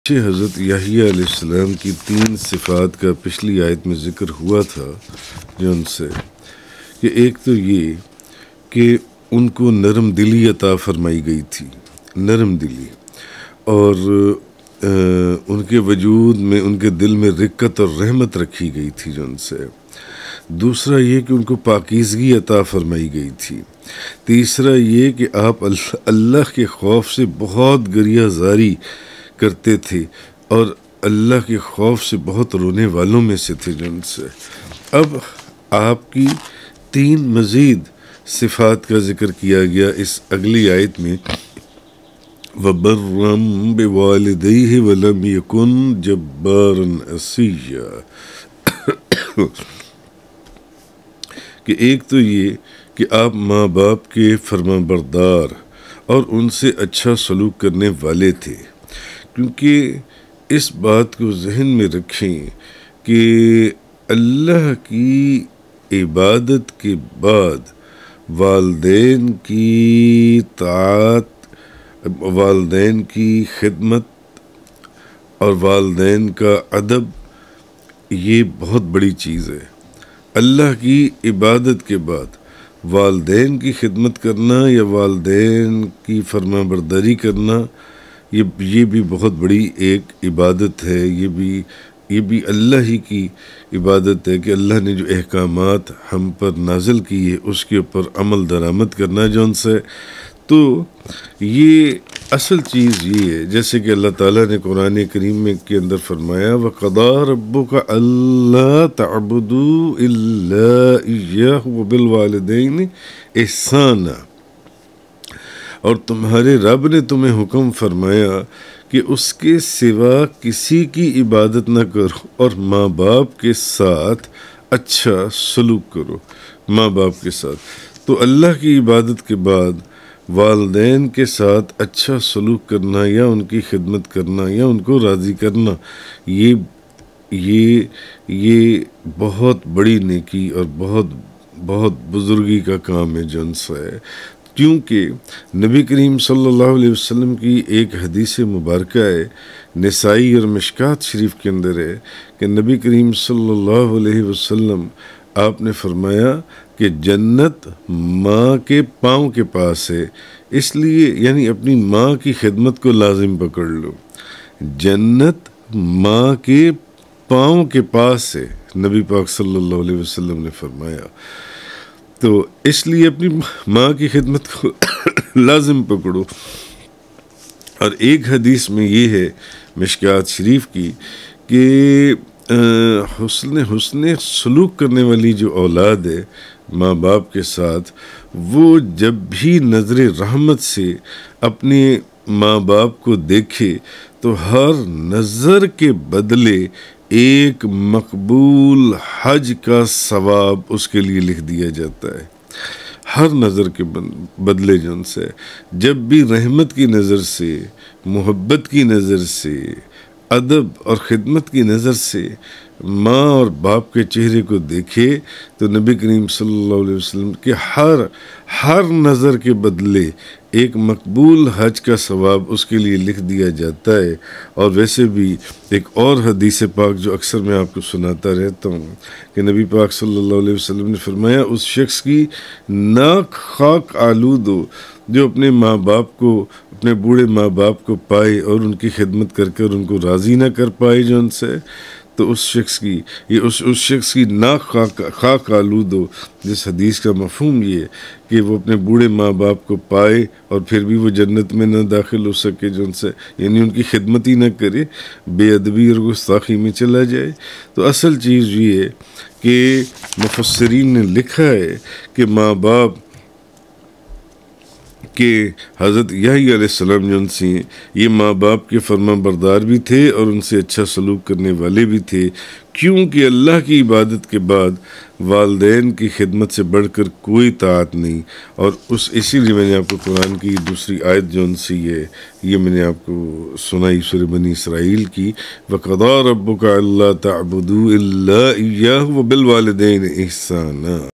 حضرت یحییٰ علیہ السلام کی 3 صفات کا پچھلی آیت میں ذکر ہوا تھا جو ان سے کہ ایک تو یہ کہ ان کو نرم دلی عطا فرمائی گئی تھی، نرم دلی، اور ان کے وجود میں ان کے دل میں رقت اور رحمت رکھی گئی تھی جو ان سے۔ دوسرا یہ کہ ان کو پاکیزگی عطا فرمائی گئی تھی۔ تیسرا یہ کہ آپ اللہ کے خوف سے بہت گریہ زاری کرتے تھے اور اللہ کے خوف سے بہت رونے والوں میں سے تھے جو ان سے۔ اب آپ کی 3 مزید صفات کا ذکر کیا گیا اس اگلی آیت میں، وَبَرًّا بِوَالِدَيْهِ وَلَمْ يَكُنْ جَبَّارًا عَصِيًّا، کہ ایک تو یہ کہ آپ ماں باپ کے فرما بردار اور ان سے اچھا سلوک کرنے والے تھے، کیونکہ اس بات کو ذہن میں رکھیں کہ اللہ کی عبادت کے بعد والدین کی طاعت، والدین کی خدمت اور والدین کا ادب، یہ بہت بڑی چیز ہے۔ اللہ کی عبادت کے بعد والدین کی خدمت کرنا یا والدین کی فرما برداری کرنا، یہ بھی بہت بڑی ایک عبادت ہے۔ یہ بھی اللہ ہی کی عبادت ہے کہ اللہ نے جو احکامات ہم پر نازل کیے اس کے اوپر عمل درآمد کرنا جو ان سے۔ تو یہ اصل چیز یہ ہے، جیسے کہ اللہ تعالیٰ نے قرآن کریم میں کے اندر فرمایا وَقَضَىٰ رَبُّكَ أَلَّا تَعْبُدُوا إِلَّا إِيَّاهُ وَبِالْوَالِدَيْنِ إِحْسَانًا، اور تمہارے رب نے تمہیں حکم فرمایا کہ اس کے سوا کسی کی عبادت نہ کرو اور ماں باپ کے ساتھ اچھا سلوک کرو، ماں باپ کے ساتھ۔ تو اللہ کی عبادت کے بعد والدین کے ساتھ اچھا سلوک کرنا یا ان کی خدمت کرنا یا ان کو راضی کرنا، یہ بہت بڑی نیکی اور بہت بزرگی کا کام ہے جو ان سے ہے، کیونکہ نبی کریم صلی اللہ علیہ وسلم کی ایک حدیث مبارکہ ہے، نسائی اور مشکات شریف کے اندر ہے کہ نبی کریم صلی اللہ علیہ وسلم آپ نے فرمایا کہ جنت ماں کے پاؤں کے پاس ہے، اس لیے یعنی اپنی ماں کی خدمت کو لازم پکڑ لو۔ جنت ماں کے پاؤں کے پاس ہے، نبی پاک صلی اللہ علیہ وسلم نے فرمایا، تو اس لیے اپنی ماں کی خدمت کو لازم پکڑو۔ اور ایک حدیث میں یہ ہے مشکات شریف کی کہ حسن سلوک کرنے والی جو اولاد ہے ماں باپ کے ساتھ، وہ جب بھی نظر رحمت سے اپنے ماں باپ کو دیکھے تو ہر نظر کے بدلے ایک مقبول حج کا ثواب اس کے لیے لکھ دیا جاتا ہے، ہر نظر کے بدلے جو ان سے۔ جب بھی رحمت کی نظر سے، محبت کی نظر سے، ادب اور خدمت کی نظر سے ماں اور باپ کے چہرے کو دیکھے تو نبی کریم صلی اللہ علیہ وسلم کے ہر نظر کے بدلے ایک مقبول حج کا ثواب اس کے لیے لکھ دیا جاتا ہے۔ اور ویسے بھی ایک اور حدیث پاک جو اکثر میں آپ کو سناتا رہتا ہوں کہ نبی پاک صلی اللہ علیہ وسلم نے فرمایا اس شخص کی ناک خاک آلود ہو جو اپنے ماں باپ کو، اپنے بوڑھے ماں باپ کو پائے اور ان کی خدمت کر کر ان کو راضی نہ کر پائے جو ان سے، تو اس شخص کی ناک خاک آلود ہو۔ جس حدیث کا مفہوم یہ ہے کہ وہ اپنے بوڑھے ماں باپ کو پائے اور پھر بھی وہ جنت میں نہ داخل ہو سکے جو ان سے، یعنی ان کی خدمت ہی نہ کرے، بے ادبی اور گستاخی میں چلا جائے۔ تو اصل چیز یہ ہے کہ مفسرین نے لکھا ہے کہ ماں باپ کہ حضرت یحییٰ علیہ السلام جو ان سے یہ ماں باپ کے فرما بردار بھی تھے اور ان سے اچھا سلوک کرنے والے بھی تھے، کیونکہ اللہ کی عبادت کے بعد والدین کی خدمت سے بڑھ کر کوئی طاعت نہیں۔ اور اسی لیے میں نے آپ کو قرآن کی دوسری آیت جو ان سے یہ میں نے آپ کو سنائی سورہ بنی اسرائیل کی، وَقَضَىٰ رَبُّكَ أَلَّا تَعْبُدُوا إِلَّا إِيَّاهُ وَبِالْوَالِدَيْنِ إِحْسَانًا۔